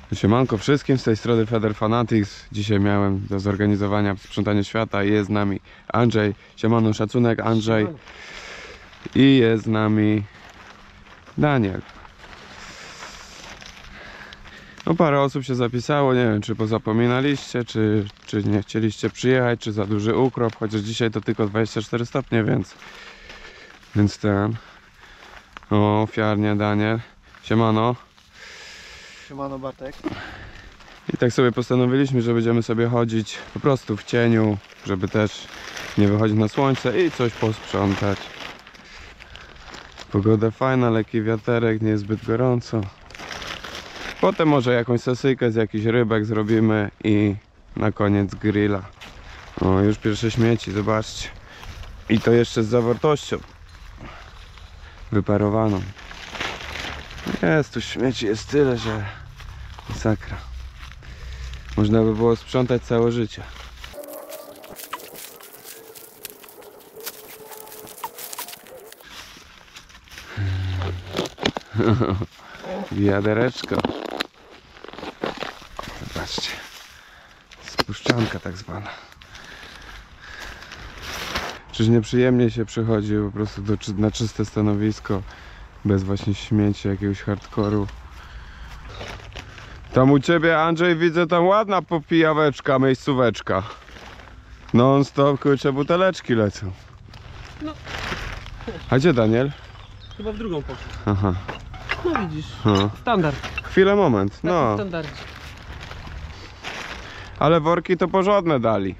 Siemanko wszystkim, z tej strony Feder Fanatics. Dzisiaj miałem do zorganizowania sprzątanie świata i jest z nami Andrzej. Siemano, szacunek Andrzej. I jest z nami Daniel. No parę osób się zapisało, nie wiem czy pozapominaliście, czy nie chcieliście przyjechać, czy za duży ukrop, chociaż dzisiaj to tylko 24 stopnie, więc ten... O, ofiarnie Daniel. Siemano. Siemano Bartek. I tak sobie postanowiliśmy, że będziemy sobie chodzić po prostu w cieniu, żeby też nie wychodzić na słońce i coś posprzątać. Pogoda fajna, lekki wiaterek, nie jest zbyt gorąco. Potem może jakąś sesyjkę z jakichś rybek zrobimy i na koniec grilla. O, już pierwsze śmieci, zobaczcie. I to jeszcze z zawartością wyparowaną. Jest tu śmieci, jest tyle, że masakra. Można by było sprzątać całe życie. Wiadereczko. Zobaczcie. Spuszczanka tak zwana. Czyż nieprzyjemnie się przychodzi po prostu na czyste stanowisko, bez właśnie śmieci, jakiegoś hardkoru. Tam u ciebie, Andrzej, widzę tam ładna popijaweczka, miejscóweczka. Non stop, kurczę, buteleczki lecą. No. A gdzie Daniel? Chyba w drugą poszło. Aha. No widzisz, No. standard. Chwilę, moment. No. Standard. Ale worki to porządne dali.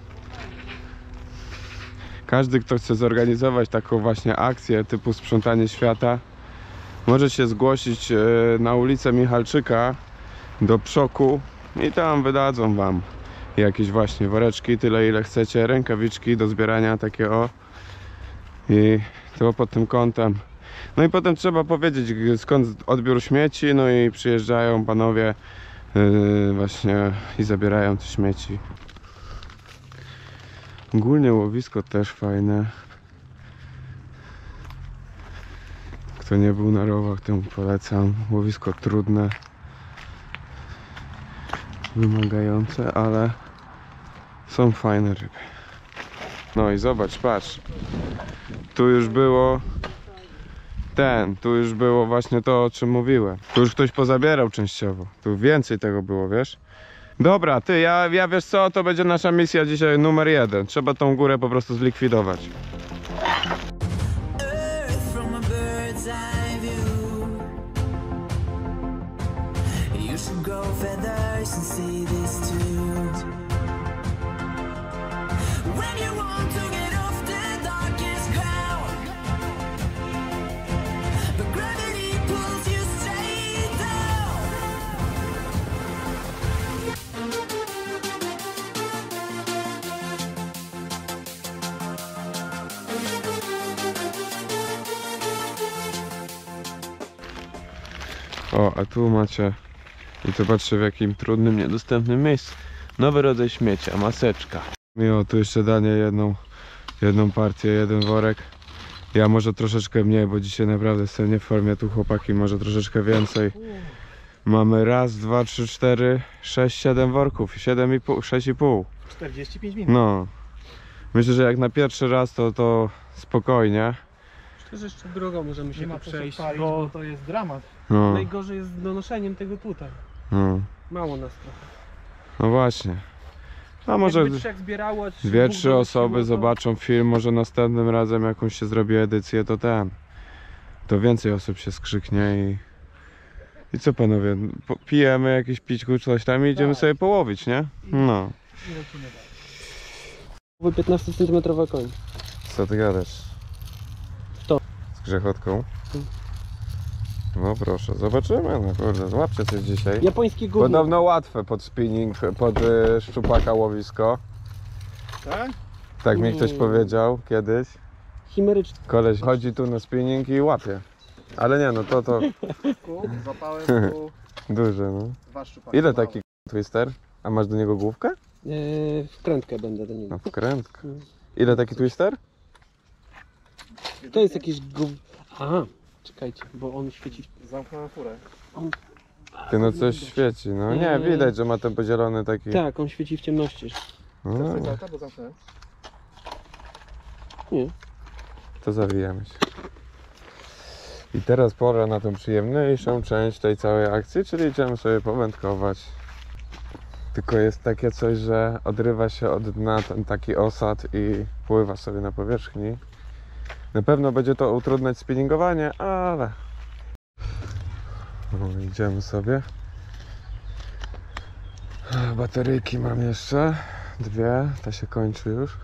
Każdy, kto chce zorganizować taką właśnie akcję typu sprzątanie świata, może się zgłosić na ulicę Michalczyka do Przoku i tam wydadzą wam jakieś właśnie woreczki, tyle ile chcecie, rękawiczki do zbierania, takie o. I to pod tym kątem. No i potem trzeba powiedzieć, skąd odbiór śmieci, no i przyjeżdżają panowie właśnie i zabierają te śmieci. Ogólnie łowisko też fajne. Kto nie był na rowach, temu polecam. Łowisko trudne, wymagające, ale są fajne ryby. No i zobacz, patrz. Tu już było tu już było właśnie to, o czym mówiłem. Tu już ktoś pozabierał częściowo. Tu więcej tego było, wiesz? Dobra, ty, ja wiesz co, to będzie nasza misja dzisiaj numer 1. Trzeba tą górę po prostu zlikwidować. O, a tu macie, i zobaczcie w jakim trudnym, niedostępnym miejscu. Nowy rodzaj śmiecia, maseczka. Miło, tu jeszcze danie jedną partię, jeden worek. Ja może troszeczkę mniej, bo dzisiaj naprawdę jestem nie w formie, tu chłopaki może troszeczkę więcej. Mamy raz, dwa, trzy, cztery, 6, 7 worków, 7,5, 6,5. 45 minut. No. Myślę, że jak na pierwszy raz to spokojnie. Myślę, że jeszcze drogą możemy się przejść, bo to jest dramat. No, najgorzej jest z donoszeniem tego tutaj. no. Mało nas trochę. No właśnie. A może Jakby trzech zbierało, 2-3 osoby to... zobaczą film, może następnym razem jakąś się zrobi edycję, to więcej osób się skrzyknie i co panowie, pijemy jakieś pićku, coś tam i idziemy sobie połowić, nie? No. 15 cm koń. Co ty gadasz? To. Z grzechotką? No proszę, zobaczymy, no kurde, złapcie coś dzisiaj. Japoński gówno. Podobno łatwe pod spinning, pod szczupaka łowisko. Tak? Tak mi ktoś powiedział kiedyś. Chimeryczny. Koleś chodzi tu na spinning i łapie. Ale nie, no to Złapałem tu duże, no. 2 szczupaki. Ile taki twister? A masz do niego główkę? Wkrętkę będę do niego. No wkrętkę. Ile taki twister? To jest jakiś Aha, czekajcie, bo on świeci. Zamknąłem furę. Ty no coś świeci, no nie, widać, że ma ten podzielony taki... Tak, on świeci w ciemności. No, Chcesz coś bo zamknąłem. Nie. to zawijamy się. I teraz pora na tą przyjemniejszą część tej całej akcji, czyli idziemy sobie powędkować. Tylko jest takie coś, że odrywa się od dna ten taki osad i pływa sobie na powierzchni. Na pewno będzie to utrudniać spinningowanie, ale... No, idziemy sobie. Bateryjki mam jeszcze. 2, ta się kończy już.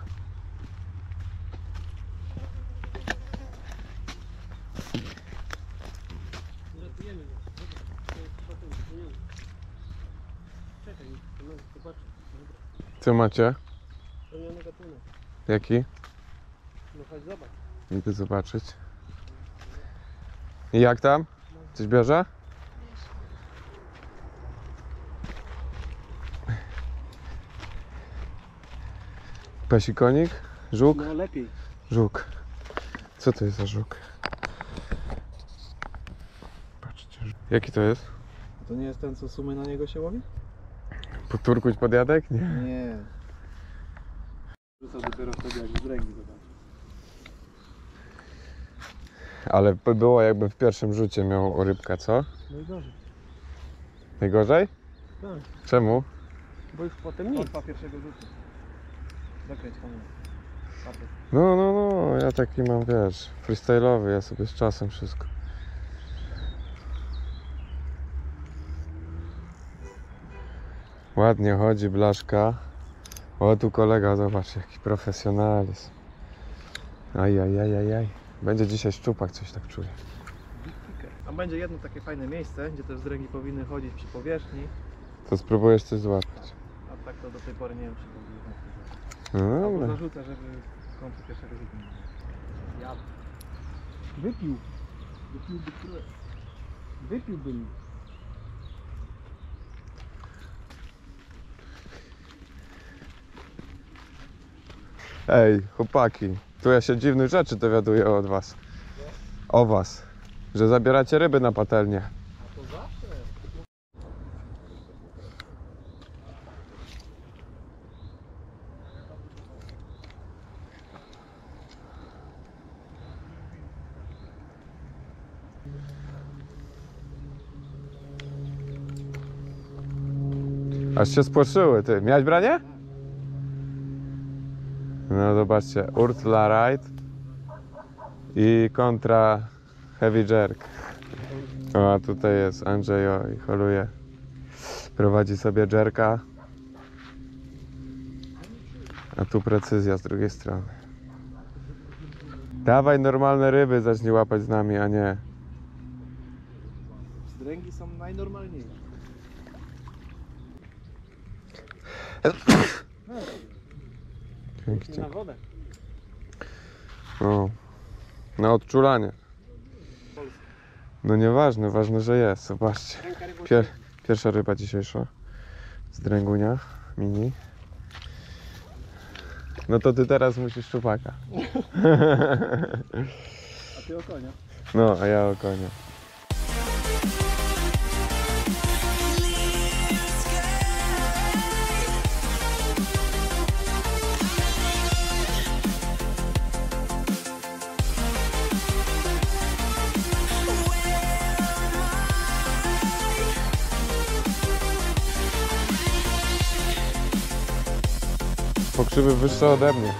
Co macie? Jaki? No chodź zobacz. Idę zobaczyć. I jak tam? Coś bierze? Pasikonik? Żuk? No lepiej. Żuk. Co to jest za żuk? Patrzcie. Jaki to jest? To nie jest ten, co sumy na niego się łowi? Poturkuć podjadek? Nie. Nie. Rzucał dopiero wtedy, jak z ręki zobacz. Ale było jakby w pierwszym rzucie miał rybka, co? No i gorzej. Najgorzej? Tak. Czemu? Bo już potem nic. Odpa pierwszego rzutu. Zakręć panu. No, ja taki mam, wiesz, freestyle'owy, ja sobie z czasem wszystko. Ładnie chodzi blaszka. O, tu kolega, zobacz, jaki profesjonalizm. Ajajajajaj. Będzie dzisiaj szczupak, coś tak czuję. A będzie jedno takie fajne miejsce, gdzie te wzdręgi powinny chodzić przy powierzchni. To spróbujesz coś złapać. A tak to do tej pory nie wiem, czy w ogóle. No Albo dobra. zarzucę, żeby w końcu pierwszego rzutu nie było. Ja. Wypił. Wypiłby trochę. Wypiłbym. Ej, chłopaki, tu ja się dziwnych rzeczy dowiaduję od was. O was. Że zabieracie ryby na patelnię. A to zawsze. Aż się spłoszyły, ty. Miałeś branie? No zobaczcie, Urtla Ride i kontra Heavy Jerk. O, a tutaj jest Andrzej i holuje. Prowadzi sobie jerka. A tu precyzja z drugiej strony. Dawaj normalne ryby, zacznij łapać z nami, a nie. Wzdręgi są najnormalniejsze. Pięknie. Na wodę. O, na odczulanie. No nieważne, ważne, że jest. Zobaczcie. Pierwsza ryba dzisiejsza z dręgunia mini. No to ty teraz musisz szczupaka. A ty o konia. No, a ja o konia. Pokrzywy wyższe ode mnie.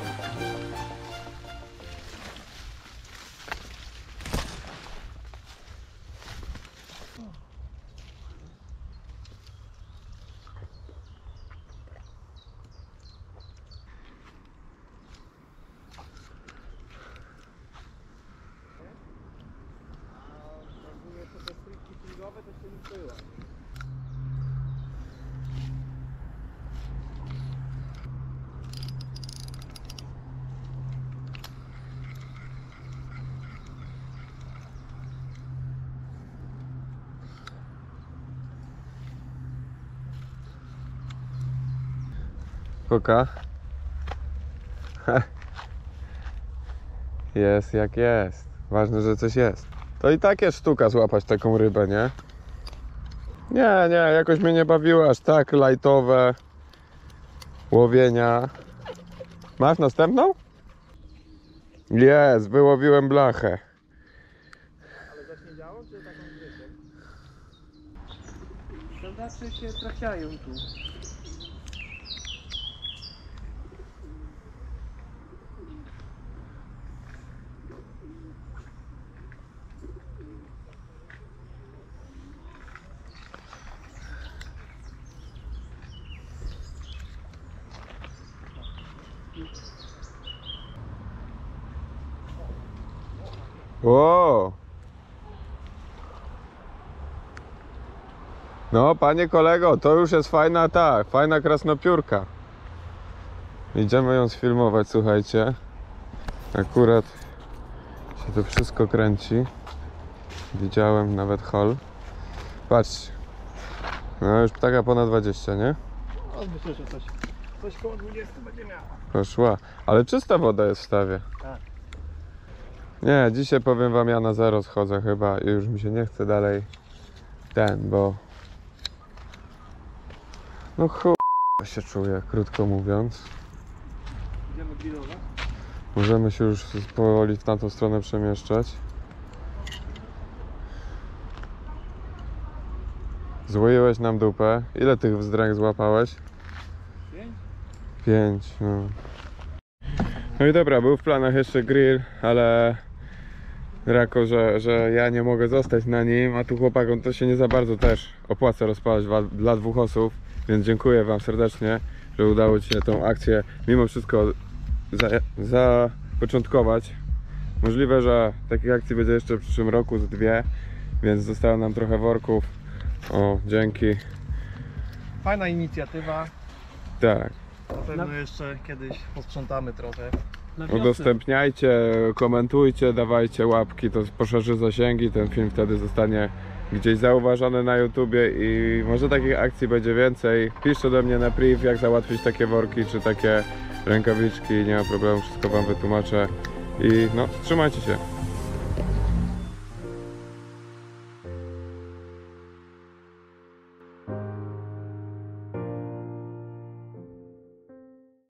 Koka. Jest jak jest. Ważne, że coś jest. To i tak jest sztuka złapać taką rybę, nie? Nie, jakoś mnie nie bawiło aż tak lightowe łowienia. Masz następną? Jest, wyłowiłem blachę. Ale zacznie działo, czy taką zwykłą? Sandacze się trafiają tu. O! No, panie kolego, to już jest fajna fajna krasnopiórka. Idziemy ją sfilmować, słuchajcie. Akurat się to wszystko kręci. Widziałem nawet hol. Patrzcie. No już ptaka ponad 20, nie? No, myślę, że coś koło 20 będzie miała. Poszła. Ale czysta woda jest w stawie. Tak. Nie, dzisiaj powiem wam, ja na zero schodzę chyba i już mi się nie chce dalej bo... No się czuję, krótko mówiąc. Idziemy grillować. Możemy się już powoli w tamtą stronę przemieszczać. Złoiłeś nam dupę. Ile tych wzdręg złapałeś? 5? 5, no. No i dobra, był w planach jeszcze grill, ale Rako, że ja nie mogę zostać na nim, a tu chłopakom to się nie za bardzo też opłaca rozpalać dla 2 osób, więc dziękuję wam serdecznie, że udało ci się tą akcję mimo wszystko zapoczątkować. Możliwe, że takich akcji będzie jeszcze w przyszłym roku z 2, więc zostało nam trochę worków. O, dzięki. Fajna inicjatywa. Tak. Na pewno jeszcze kiedyś posprzątamy trochę. Na wiosnę. Udostępniajcie, komentujcie, dawajcie łapki, to poszerzy zasięgi, ten film wtedy zostanie gdzieś zauważony na YouTubie i może takich akcji będzie więcej. Piszcie do mnie na priv, jak załatwić takie worki czy takie rękawiczki, nie ma problemu, wszystko wam wytłumaczę i no, trzymajcie się.